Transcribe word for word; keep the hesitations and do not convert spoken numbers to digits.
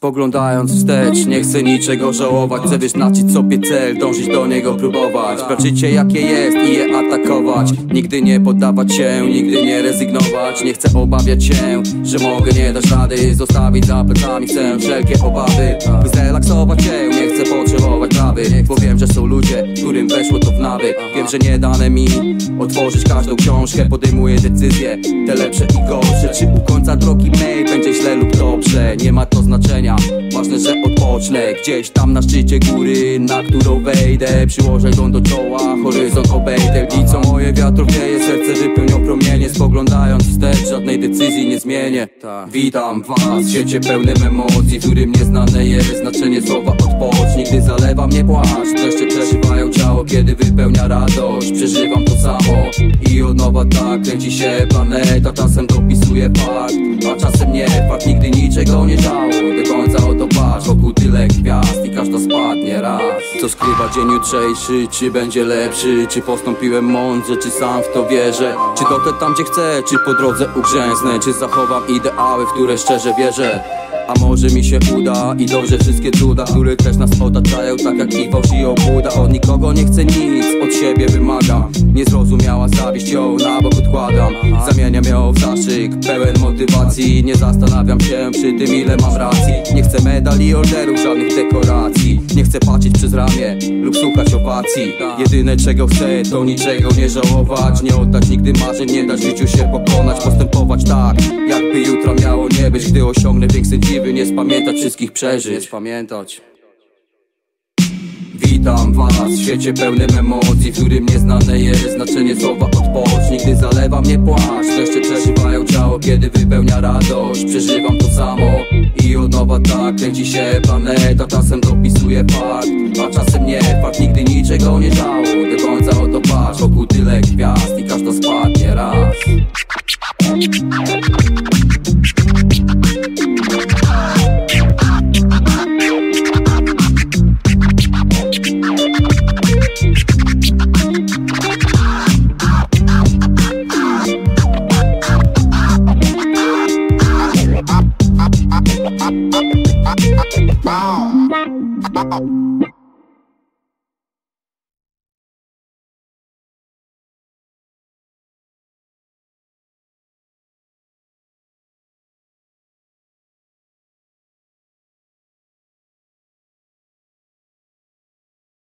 spoglądając wstecz. Nie chcę niczego żałować, chcę wyznaczyć sobie cel, dążyć do niego, próbować brać życie jakie jest i je atakować. Nigdy nie poddawać się, nigdy nie rezygnować. Nie chcę obawiać się, że mogę nie dać rady. Zostawić za plecami chcę wszelkie obawy, by zrelaksować się. Nie chcę potrzebować prawy, bo wiem, że są ludzie, którym weszło to w nawyk. Wiem, że nie dane mi otworzyć każdą książkę. Podejmuję decyzje, te lepsze i gorsze. Czy u końca drogi mej będzie źle lub dobrze, nie ma to znaczenia. Ważne, że odpocznę gdzieś tam na szczycie góry, na którą wejdę. Przyłożę dłoń do czoła, horyzont obejdę. I co moje wiatro wieje, serce wypełnią promienie. Spoglądając wstecz, żadnej decyzji nie zmienię. Witam was w świecie pełnym emocji, w którym nieznane jest znaczenie słowa odpocznij. Gdy zalewa mnie płaszcz, dreszcze przeżywają ciało, kiedy wypełnia radość. Przeżywam to samo i od nowa tak kręci się planeta. Czasem dopisuje fakt, a czasem nie fakt. Nigdy niczego nie żałuj, do końca o to patrz. Wokół tyle gwiazd i każda spadnie raz. Co skrywa dzień jutrzejszy, czy będzie lepszy? Czy postąpiłem mądrze, czy sam w to wierzę? Czy dotrę tam gdzie chcę, czy po drodze ugrzęznę? Czy zachowam ideały, w które szczerze wierzę? A może mi się uda i dobrze wszystkie cuda, które też nas otaczają, tak jak i fałsz i obłuda. Od nikogo nie chcę nic, od siebie wymagam. Niezrozumiała zawieść, ją na bok odkładam. Zamieniam ją w zaszyk pełen motywacji. Nie zastanawiam się przy tym, ile mam racji. Nie chcę medali i orderów, żadnych dekoracji. Nie chcę patrzeć przez ramię lub słuchać owacji. Jedyne czego chcę, to niczego nie żałować. Nie oddać nigdy marzeń, nie dać życiu się pokonać. Postępować tak, jakby jutro miało nie być. Gdy osiągnę większe dziwy, nie spamiętać wszystkich przeżyć. Nie spamiętać. Witam was w świecie pełnym emocji, w którym nieznane jest znaczenie słowa odpocznij. Gdy zalewa mnie płaszcz, dreszcze przeżywają ciało, kiedy wypełnia radość. Przeżywam to samo i od nowa tak kręci się planeta. Czasem dopisuje fakt, a czasem nie fakt. Nigdy niczego nie żałuj, do końca o to patrz. Wokół tyle gwiazd i każda spadnie raz.